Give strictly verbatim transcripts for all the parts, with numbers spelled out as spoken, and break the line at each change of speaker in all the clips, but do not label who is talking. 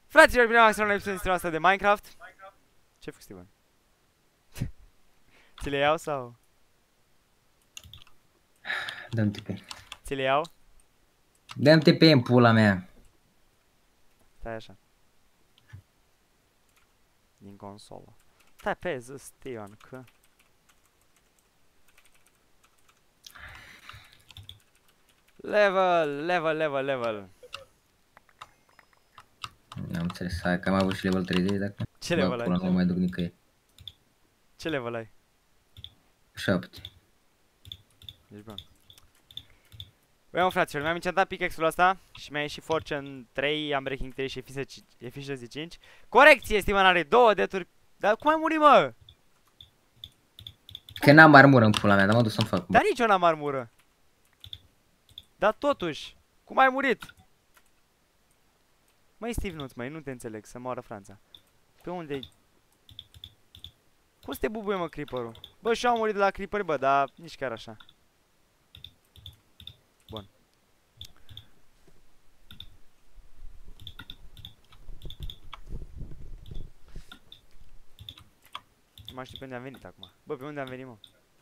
Fraților, bine v-am la episodul asta de Minecraft. Ce fac, Steven? Ți le iau sau?
Dă-mi T P.
Ți le iau?
Dă-mi T P în pula mea.
Stai așa. Din consolă. Stai pe zi, Steven, că... Level, level, level, level.
N-am înțeles, hai că am avut și level treizeci dacă...
Ce
Bă,
level
pula,
ai?
nu mai duc nicăieri.
Ce level ai?
șapte.
Ești bun. Băi, mă, fraților, mi-am încetat pickaxe-ul ăsta și mi-a ieșit Fortune trei, am Breaking trei și Efficiency cinci. Corecție, Steven are două deturi. Dar cum ai murit, mă?
Că n-am armură în pula mea, dar mă duc să-mi fac.
Dar nici eu n-am armură. Dar totuși, cum ai murit? Măi, Steve, nu-ți, măi, nu te înțeleg, să moară Franța. Pe unde-i? Cum să te bubuie, mă, creeper-ul? Bă, și eu am murit de la creeper, bă, dar nici chiar așa. Bun. Nu mai știu pe unde am venit acum. Bă, pe unde am venit, mă?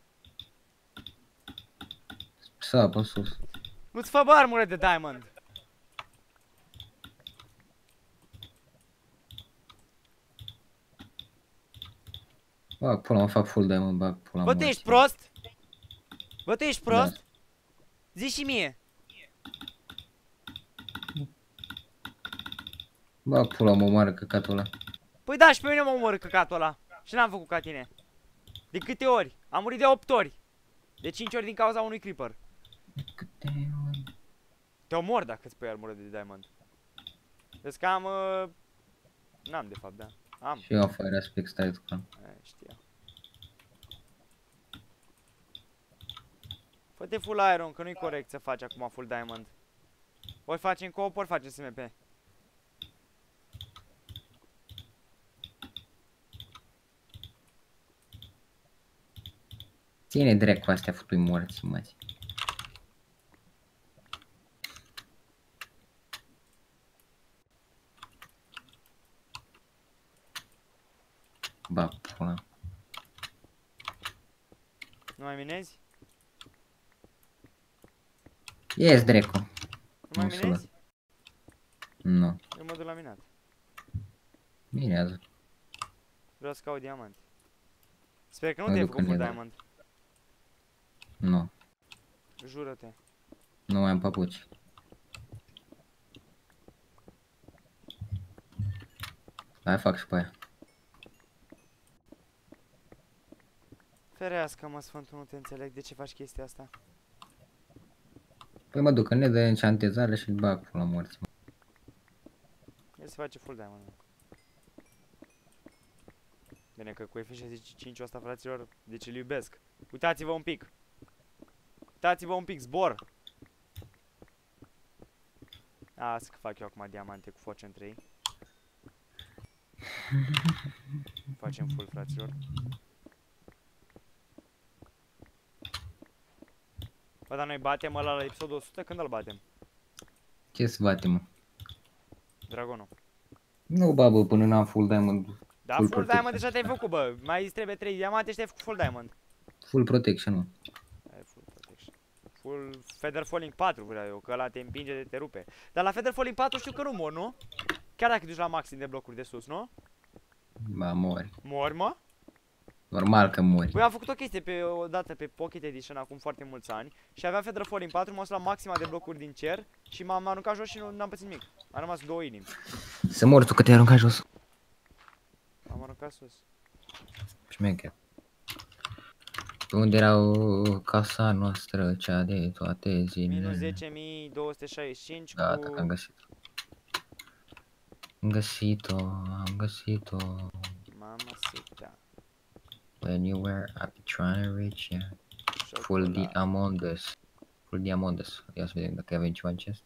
Să apăs sus.
Nu-ți fă, bă, armură de diamond!
Bag pula, mă fac full diamond, bag pula.
Bă, tu ești prost? Bă, tu ești prost?
Da.
Zi și mie!
Bag pula, mă omoară căcatul ăla.
Păi da, și pe mine mă omoră căcatul ăla. Și n-am făcut ca tine. De câte ori? Am murit de opt ori. De cinci ori din cauza unui creeper.
Câte ori?
Te omor dacă îți pui armură de diamond. Vezi că am... Uh... N-am de fapt, da. Am.
Și eu am fire aspect, stai tu cam.
E, știa. Fă-te full iron, că nu-i corect să faci acum full diamond. Ori facem co-op, ori facem S M P.
Ține drept cu astea, futui morți, măzi. Bag pula.
Nu mai minezi?
Ies drecu.
Nu mai
Nu se
minezi?
Nu.
Eu mă duc la minat.
Minează.
Vreau să caut diamant. Sper că nu
Mă
te-ai
duc
făcut
în
full
el.
diamond.
Nu.
Jură-te.
Nu mai am papuci. Mai fac și pe aia.
Ferească-mă, Sfântul, nu te înțeleg. De ce faci chestia asta?
Păi mă duc în de enchantezare și bag pula morți.
El se face full diamond. Bine că cu Efficiency cinci ăsta, fraților, deci îl iubesc. Uitați-vă un pic. Uitați-vă un pic, zbor. Asta că fac eu acum diamante cu Fortune trei. Facem full, fraților. Bă, dar noi batem ăla la episodul o sută? Când îl batem?
Ce să bate, mă?
Dragonul.
Nu, babă, până n-am full diamond.
Da,
Full
full,
protection.
diamond deja te-ai făcut, bă. Mai îți trebuie trei diamante și te-ai făcut full diamond.
Full protection, nu.
Ai full protection. Full Feather Falling patru vreau eu, că ăla te împinge de te rupe. Dar la Feather Falling patru știu că nu mor, nu? Chiar dacă duci la maxim de blocuri de sus, nu?
Ba, mori.
Mori, mă?
Normal că mori.
Păi am făcut o chestie pe, o dată pe Pocket Edition acum foarte mulți ani și aveam Feather Falling patru, m-am dus la maxima de blocuri din cer și m-am aruncat jos și nu am pățit nimic. Am rămas două inimi.
Să mori tu că te-ai aruncat jos.
Am aruncat sus.
Șmecher. Pe unde era o casa noastră, cea de toate zilele?
Minus zece mii două sute șaizeci și cinci
Gata,
cu...
că am găsit. Am găsit-o, am găsit-o.
Mama sita.
When you were up trying to reach ya. Full the Among Us. Full the Among Us. Ia să vedem dacă avem ceva în chest.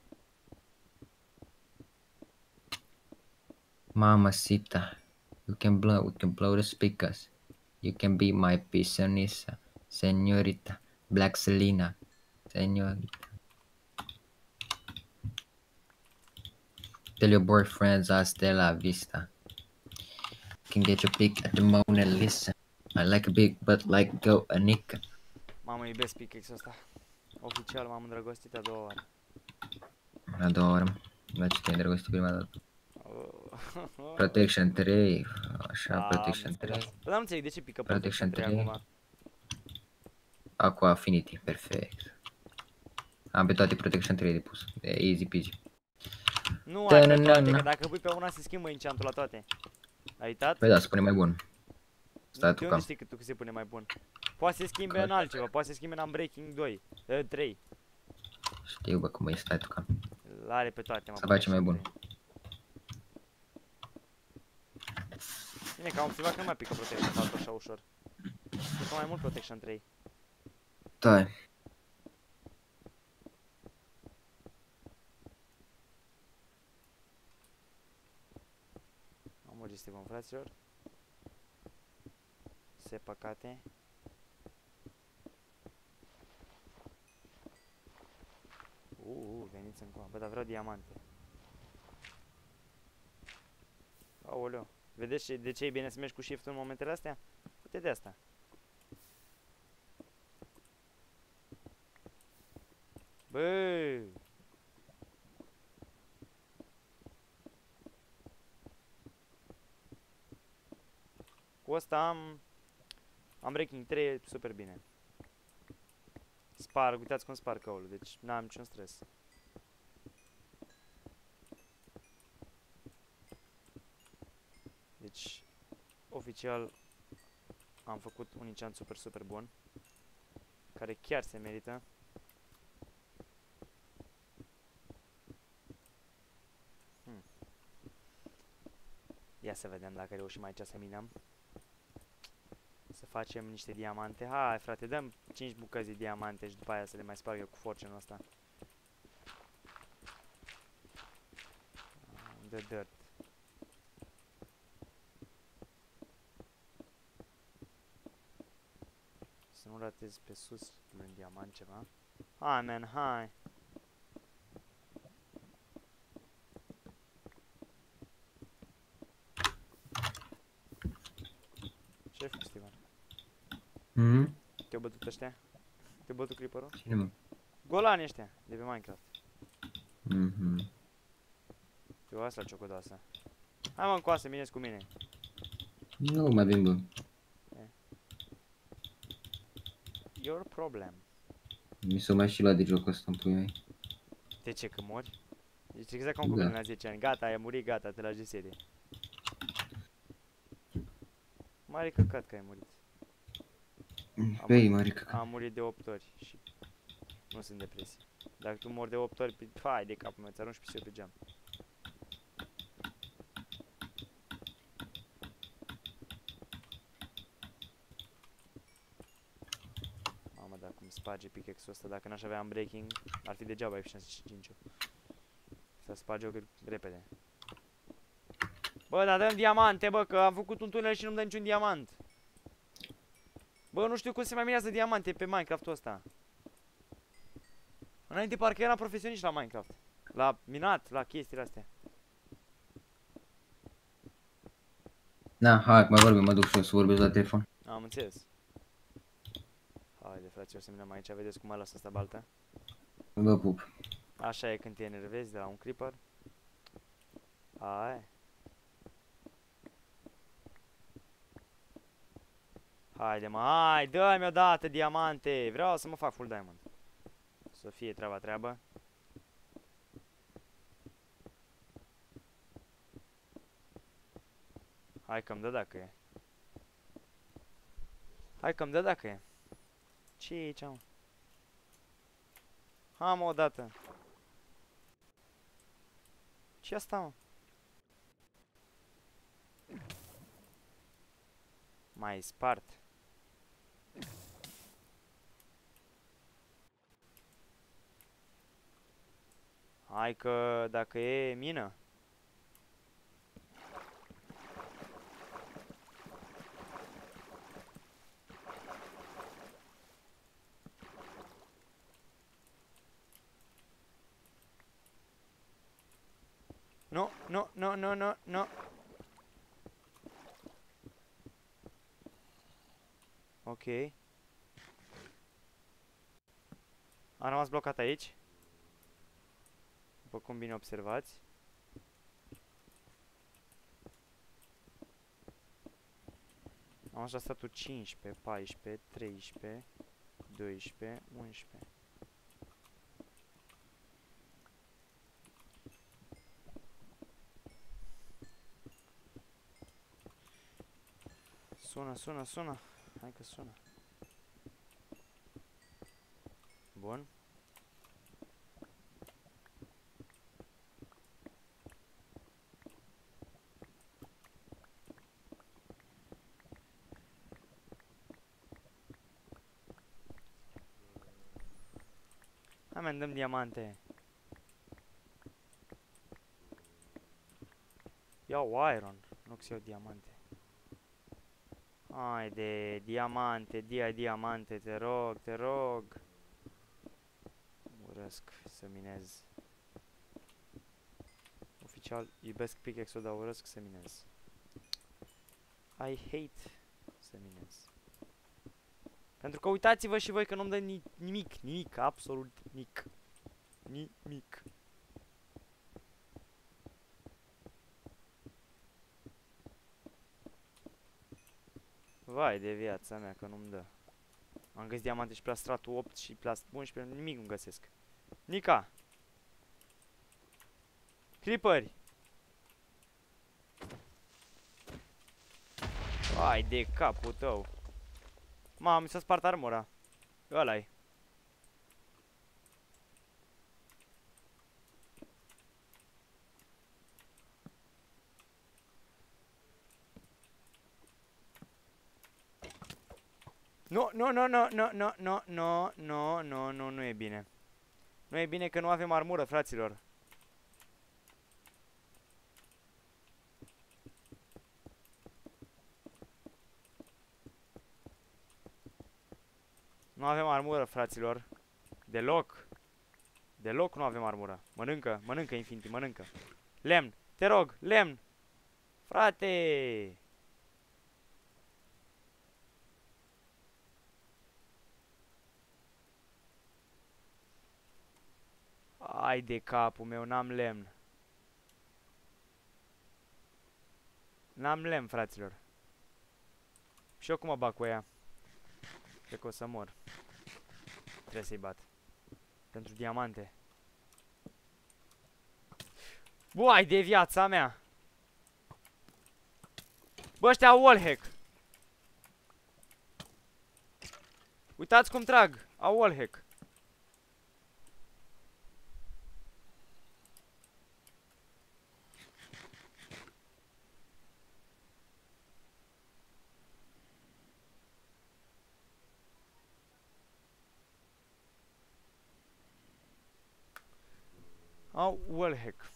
Mamacita. You can blow, we can blow the speakers. You can be my pisonisa. Señorita. Black Selena. Señorita. Tell your boyfriends hasta la vista. Can get your pick at the Mona Lisa. I like a big butt like go Anika.
Mamă, iubesc pickaxe-ul ăsta. Oficial m-am îndrăgostit a doua oară.
A doua oară. La ce te-ai îndrăgostit prima dată?
Oh.
Protection trei. Așa,
Da,
Protection
am
trei.
înțeles. Dar nu înțeleg de ce pică
Protection
Protection trei
trei.
acum.
Aqua Affinity, perfect. Am pe toate Protection trei de pus. E easy peasy.
Nu ai pe toate,
Ta-na-na-na.
că dacă pui pe una se schimbă enchantul la toate. Ai uitat?
Păi da, spune mai bun. Stai tu
De unde
cam.
știi că tu că se pune mai bun? Poate se schimbe în altceva, poate se schimbe în Unbreaking doi, eh, trei.
Știu, bă, cum e, stai tu cam.
L-are pe toate, mă.
Să facem mai
Protection
bun.
trei. Bine, că am observat că nu mai pică Protection patru așa ușor. Pică mai mult Protection trei.
Tai.
Am murit Steven, fraților. Se păcate. Uuu, uh, veniți încoa. Bă, dar vreau diamante. Aoleu. Vedeți ce, de ce e bine să mergi cu shift-ul în momentele astea? Uite de asta. Bă! Cu asta am... Am Breaking trei super bine. Sparg, uitați cum sparg căul, deci n-am niciun stres. Deci, oficial, am făcut un enchant super, super bun. Care chiar se merită. Hmm. Ia să vedem dacă reușim aici să minăm. Să facem niște diamante. Hai, frate, dăm cinci bucăți de diamante și după aia să le mai sparg eu cu fortune-ul ăsta. The dirt. Să nu ratez pe sus un diamant ceva. Hai, man, hai. Ce ai făcut, Steven?
Mhm.
Te-au bătut ăștia? Te-au bătut creeper-ul?
Cine mă?
Golani ăștia, de pe Minecraft.
Mhm.
Eu asta ciocodoasă. Hai mă încoasă, veniți cu mine.
Nu mai vin, bă.
Your problem.
Mi s-o mai și luat de jocul ăsta în pui mei.
De ce, că mori? Ești exact ca un
Da.
copil la zece ani. Gata, ai murit, gata, te lași de serie. Mare căcat că ai murit.
Pe ei, mare căcat.
Am murit de opt ori și nu sunt depresie. Dacă tu mori de opt ori, pe- hai de capul meu, ți-arunci pisiul pe geam. Mamă, dar cum sparge pickaxe-ul ăsta, dacă n-aș avea Unbreaking, ar fi degeaba eficiență cinci-ul. Să sparge-o cât repede. Bă, dar dăm diamante, bă, că am făcut un tunel și nu-mi dă niciun diamant. Bă, nu știu cum se mai minează diamante pe Minecraft-ul ăsta. Înainte parcă eram profesionist la Minecraft. La minat, la chestiile astea.
Na, hai, mai vorbim, mă duc și eu să vorbesc la telefon.
Am înțeles. Haide, fraților, să minăm aici, vedeți cum mai lasă asta baltă.
Vă pup.
Așa e când te enervezi de la un creeper. Hai. Haide, mă, hai, dă-mi odată diamante. Vreau să mă fac full diamond. Să fie treaba treabă. Hai că-mi dă dacă e. Hai că-mi dă dacă e. Ce e aici, mă? Ha, mă, odată. Ce asta, mă? Mai spart. Hai că dacă e mină. Nu, Nu, nu, nu, nu, nu, nu. Ok. Am rămas blocat aici. După cum bine observați. Am așa statul cincisprezece, paisprezece, treisprezece, doisprezece, unsprezece. Sună, sună, sună. Hai că sună. Bun. Hai, man, dăm diamante. Iau iron, nu că iau diamante. Haide, diamante, dia diamante, te rog, te rog. Urăsc să minez. Oficial, iubesc pickaxe-ul, dar urăsc să minez. I hate să minez. Pentru că uitați-vă și voi că nu-mi dă ni nimic, nimic, absolut nimic. Nimic. Vai de viața mea că nu-mi dă. Am găsit diamante și pe la stratul opt și pe la unsprezece, nimic nu găsesc. Nica! Creeperi! Vai de capul tău! Mamă, mi s-a spart armura. Ăla-i. Nu, nu, nu, nu, nu, nu, nu, nu, nu, nu, nu, nu e bine. Nu e bine că nu avem armură, fraților. Nu avem armură, fraților. Deloc. Deloc nu avem armură. Mănâncă, mănâncă, Infinity, mănâncă. Lemn, te rog, lemn. Frate! Ai de capul meu, n-am lemn. N-am lemn, fraților. Și eu cum mă bag cu ea? Cred că o să mor. Trebuie să-i bat. Pentru diamante. Bă, ai de viața mea! Bă, ăștia au wallhack. Uitați cum trag. Au wallhack. Au wallhack.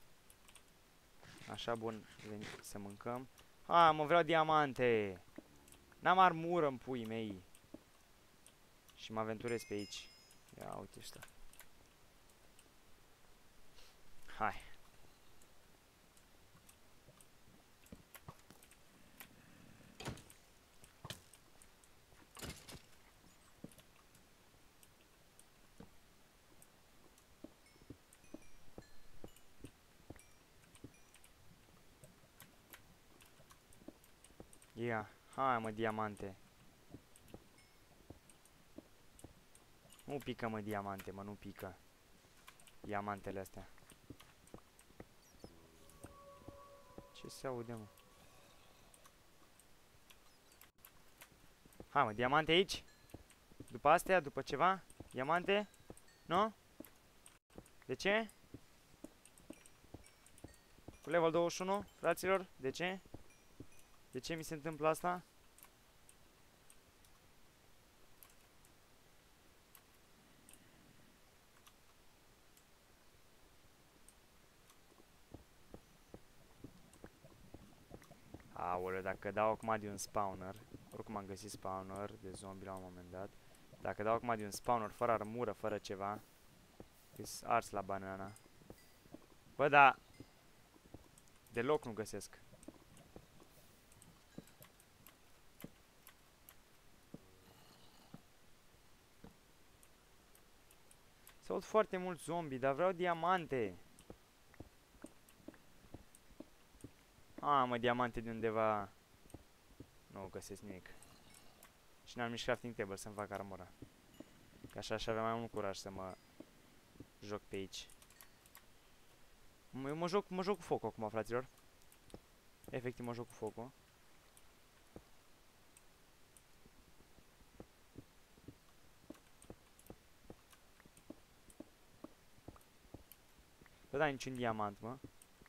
Așa, bun, veni să mâncăm. Ah, mă vreau diamante. N-am armură în puii mei. Și mă aventurez pe aici. Ia uite ăsta. Hai. Ia, hai mă, diamante. Nu pică, mă, diamante, mă, nu pică. Diamantele astea. Ce se aude, mă? Hai, mă, diamante aici? După astea, după ceva? Diamante? Nu? De ce? Cu level douăzeci și unu, fraților? De ce? De ce mi se întâmplă asta? Aoleu, dacă dau acum de un spawner, oricum am găsit spawner de zombie la un moment dat. Dacă dau acum de un spawner fără armură, fără ceva, îs ars la banana. Bă, da, Deloc nu găsesc. Se aud foarte mulți zombie, dar vreau diamante. A, mă, diamante de undeva. Nu găsesc nimic. Și n-am nici crafting table să-mi fac armura. Că așa aș avea mai mult curaj să mă joc pe aici. Eu mă joc, mă joc cu focul acum, fraților. Efectiv mă joc cu focul. Bă, da, niciun diamant, mă.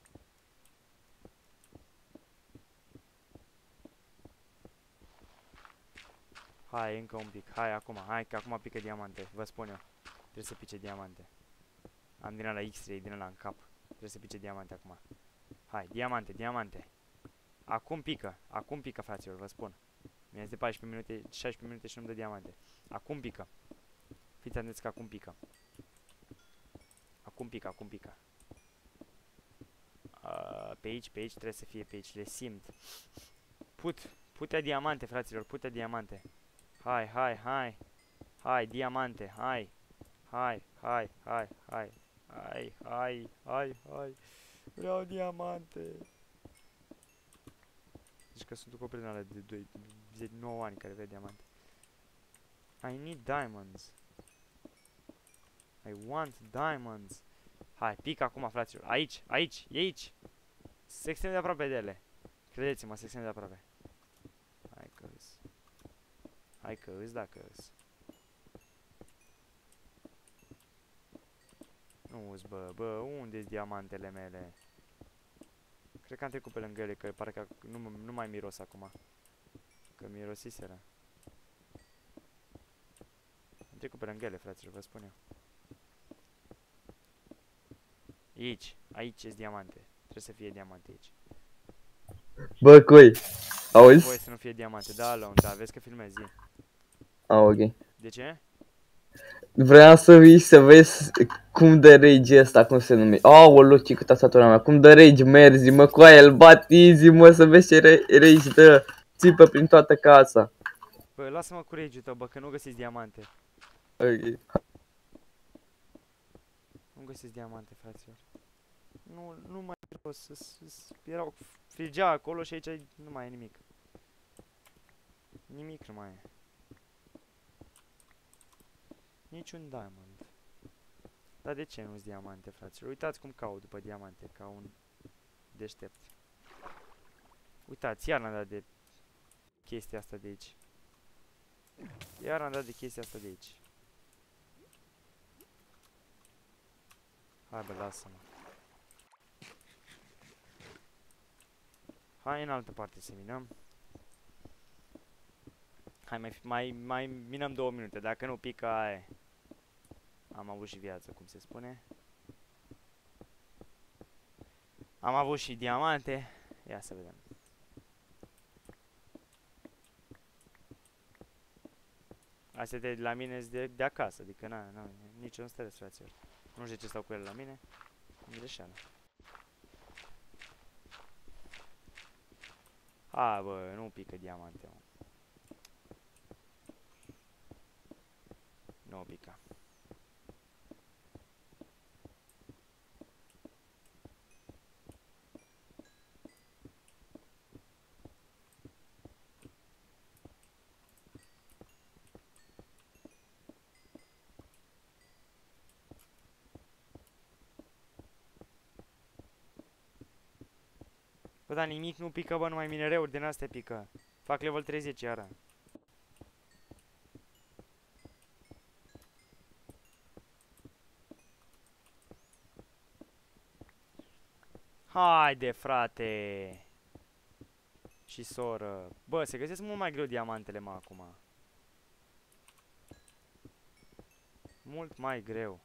Hai, încă un pic. Hai, acum. Hai, că acum pică diamante. Vă spun eu. Trebuie să pice diamante. Am din ăla X-ray, din ăla în cap. Trebuie să pice diamante acum. Hai, diamante, diamante. Acum pică. Acum pică, fraților, vă spun. Mi-a zis de paisprezece minute, șaisprezece minute și nu-mi dă diamante. Acum pică. Fiți atenți că acum pică. Acum pică, acum pică. Uh, pe aici, pe aici trebuie să fie, pe aici. Le simt. Put. Putea diamante, fraților, putea diamante. Hai, hai, hai. Hai, diamante, hai. Hai, hai, hai, hai. Hai, hai, hai, hai. Vreau diamante. Deci că sunt copil din alea de doi, de nouă ani care vrea diamante. I need diamonds. I want diamonds. Hai, pic acum, fraților. Aici, aici, e aici. Se extrem de aproape de ele. Credeți-mă, se extrem de aproape. Hai că îs. Hai că îs, dacă îs. Nu îs, bă, bă, unde-s diamantele mele? Cred că am trecut pe lângă ele, că parcă nu, nu mai miros acum. Că mirosiseră. Am trecut pe lângă ele, fraților, vă spun eu. Aici, aici e diamante. Trebuie să fie diamante aici.
Bă, coi, auzi?
Voie să nu fie diamante, da, Alone, da, vezi că filmezi.
Ah, ok.
De ce?
Vreau să vii să vezi cum dă rage ăsta, cum se numește. Aoleu, ce cât tastatura mea, cum dă rage, merzi, mă, cu aia, îl bat easy, mă, să vezi ce rage dă. Țipă prin toată casa.
Bă, lasă-mă cu rage-ul tău, bă, că nu găsiți diamante.
Ok.
Nu găsiți diamante, fraților. Nu, nu mai vreau să... Erau frigea acolo și aici nu mai e nimic. Nimic nu mai e. Niciun diamond. Dar de ce nu-s diamante, fraților? Uitați cum caut după diamante, ca un deștept. Uitați, iar n-am dat de chestia asta de aici. Iar am dat de chestia asta de aici. Hai, bă, lasă-mă. Hai în altă parte să minăm. Hai, mai, mai, mai minăm două minute. Dacă nu pică, aia. Am avut și viață, cum se spune. Am avut și diamante. Ia să vedem. Astea de la mine sunt de, de acasă, adică na, na, niciun stres, fraților. Nu știu ce stau cu ele la mine. Îmi greșeală. Ha, bă, nu pică diamante, mă. Nu pică. Bă, dar nimic nu pică, bă, numai minereuri din astea pică. Fac level treizeci iară. Haide, frate! Și soră. Bă, se găsesc mult mai greu diamantele, mă, acum. Mult mai greu.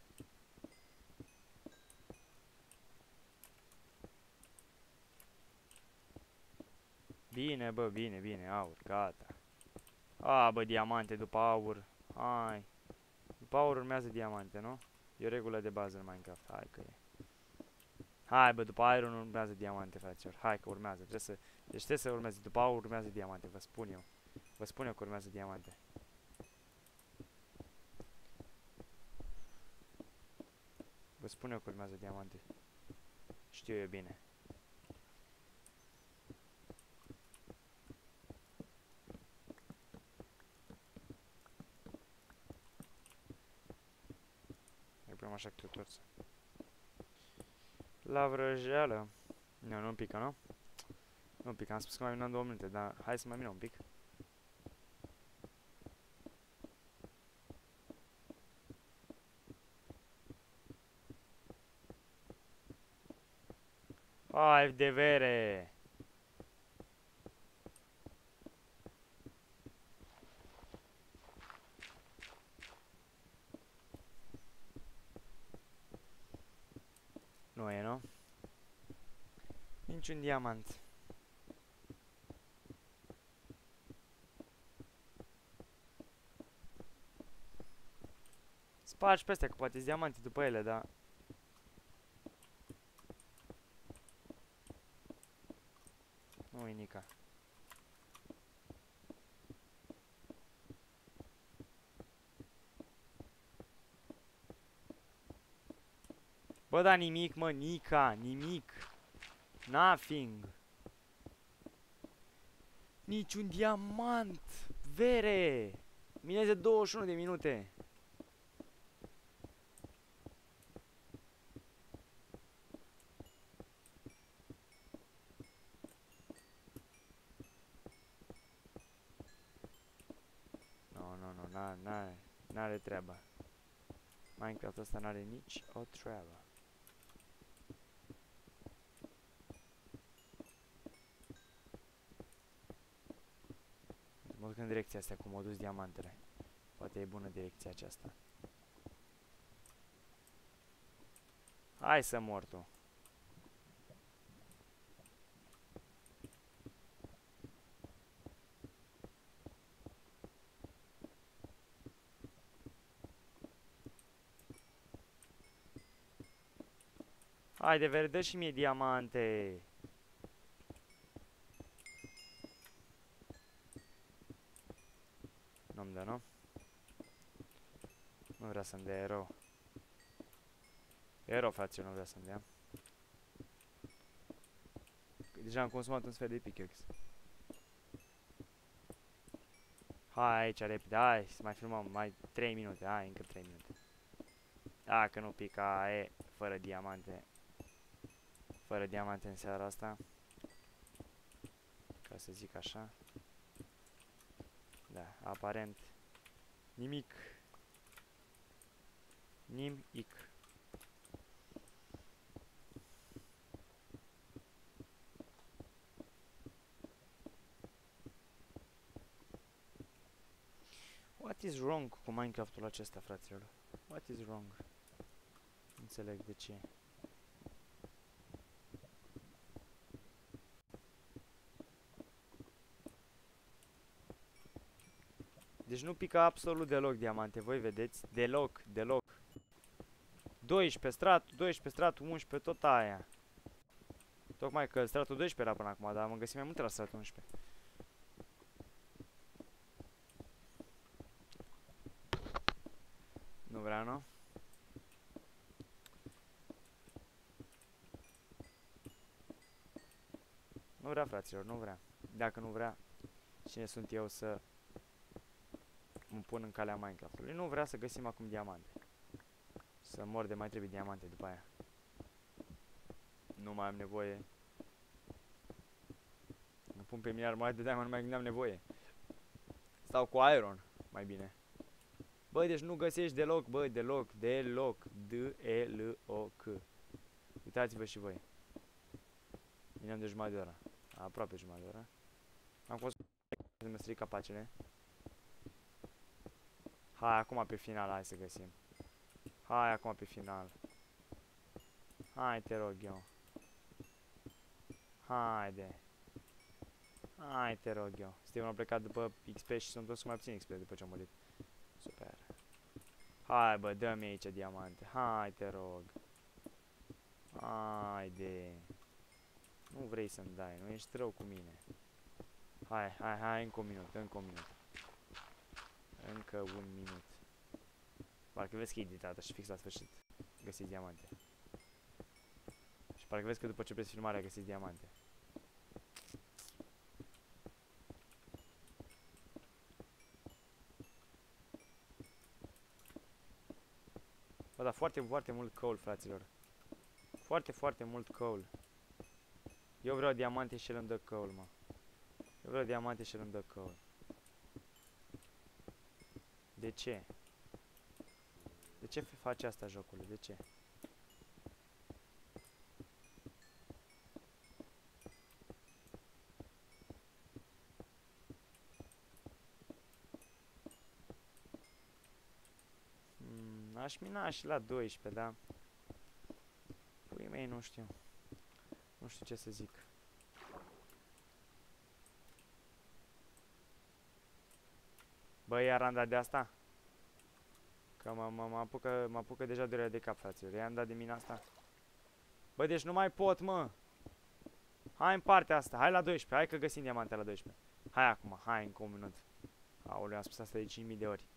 Bine, bă, bine, bine, aur, gata. A, bă, diamante după aur. Hai. După aur urmează diamante, nu? E o regulă de bază în Minecraft. Hai că e. Hai bă, după iron urmează diamante, fraților. Hai că urmează, trebuie să... Deci trebuie să urmeze, după aur urmează diamante, vă spun eu. Vă spun eu că urmează diamante. Vă spun eu că urmează diamante. Știu eu bine. Îi punem așa câte o torță. La vrăjeală. Nu, nu pică, nu? Nu pică, am spus că mai minăm două minute, dar hai să mai minăm un pic. Hai de vere! Nu e, nu? Niciun diamant. Spargi pe astea, că poate-s diamante după ele, dar... Nu-i nica. Bă, da nimic, mă, nica, nimic. Nothing. Niciun diamant. Vere. Mineze douăzeci și unu de minute. Nu, nu, nu, n-are, n-are treabă. Minecraft ăsta n-are nici o treabă. Mă duc în direcția asta, cum au dus diamantele. Poate e bună direcția aceasta. Hai să mor tu. Haide, verde, dă și mie diamante. Nu-mi dă, nu? Nu vrea să-mi dea erou. Erou, frate, eu nu vrea să-mi dea. Deja am consumat un sfert de pickaxe. Hai aici, repede, hai să mai filmăm, mai trei minute, hai, încă trei minute. Dacă nu pica, e fără diamante. Fără diamante în seara asta. Ca să zic așa. Da, aparent. Nimic. Nimic. What is wrong cu Minecraft-ul acesta, fraților? What is wrong? Nu înțeleg de ce. Deci nu pică absolut deloc diamante, voi vedeți? Deloc, deloc. doisprezece stratul, doisprezece stratul, unsprezece, tot aia. Tocmai că stratul doisprezece era până acum, dar am găsit mai multe la stratul unsprezece. Nu vrea, nu? Nu vrea, fraților, nu vrea. Dacă nu vrea, cine sunt eu să mă pun în calea Minecraft-ului? Nu vrea să găsim acum diamante. Să mor de mai trebuie diamante după aia. Nu mai am nevoie. Mă pun pe mine armate de diamant, nu mai am nevoie. Stau cu iron, mai bine. Bă, deci nu găsești deloc, bă, deloc, deloc. D-E-L-O-C. Uitați-vă și voi. Mineam de jumătate de oră. Aproape jumătate de oră. Am fost să mă stric capacele. Hai, acum pe final, hai să găsim. Hai, acum pe final. Hai, te rog eu. Haide. Hai, te rog eu. Steven a plecat după X P și sunt toți mai puțin X P după ce a murit. Super. Hai, bă, dă-mi aici diamante. Hai, te rog. Haide. Nu vrei să-mi dai, nu ești rău cu mine. Hai, hai, hai, încă un minut, încă un minut. Încă un minut. Parcă vezi că e editată și fix la sfârșit găsiți diamante. Și parcă vezi că după ce opresc filmarea găsiți diamante. Bă, dar foarte, foarte mult coal, fraților. Foarte, foarte mult coal. Eu vreau diamante și el îmi dă coal, mă. Eu vreau diamante și el îmi dă coal. De ce? De ce face asta jocul? De ce? Hmm, aș mina și la doisprezece, da? Pui mei, nu știu. Nu știu ce să zic. Bă, iar am dat de asta? Că mă, mă, mă, apucă, mă apucă deja durerea de cap, fraților. I-am dat de mina asta. Bă, deci nu mai pot, mă. Hai în partea asta. Hai la doisprezece. Hai că găsim diamante la doisprezece. Hai acum. Hai încă un minut. Aoleu, am spus asta de cinci mii de ori.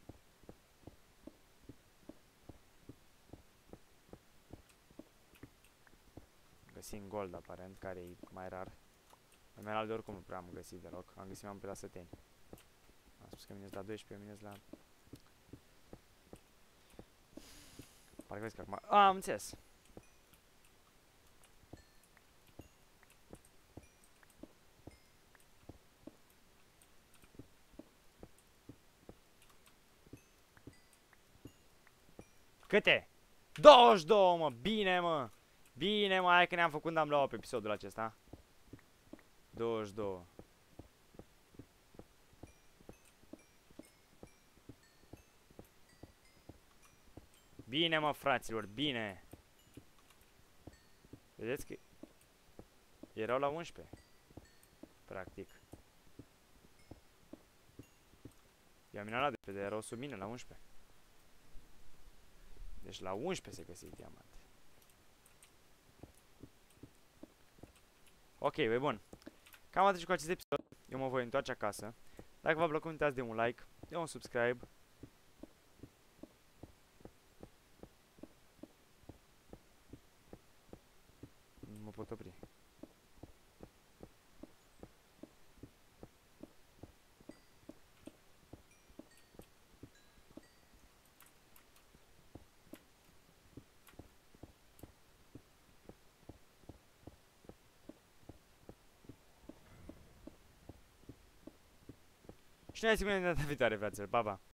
Găsim gold, aparent, care e mai rar. Emerald de oricum nu prea am găsit deloc. Am găsit mai pe la săteni. Am spus că minez la doisprezece, minez la... Parcă vezi că acum... A, am înțeles. Câte? douăzeci și doi, mă! Bine, mă! Bine, mă! Hai că ne-am făcut dam la pe episodul acesta. douăzeci și doi. Bine, mă, fraților, bine! Vedeți că... erau la unsprezece. Practic. Eu am minat la doisprezece, dar erau sub mine la unsprezece. Deci la unsprezece se găsesc diamante. Ok, băi, bun. Cam atât și cu acest episod. Eu mă voi întoarce acasă. Dacă v-a plăcut, nu uitați de un like, de un subscribe. Nu mă pot opri. Și ne vedem data viitoare, fraților. Pa, pa!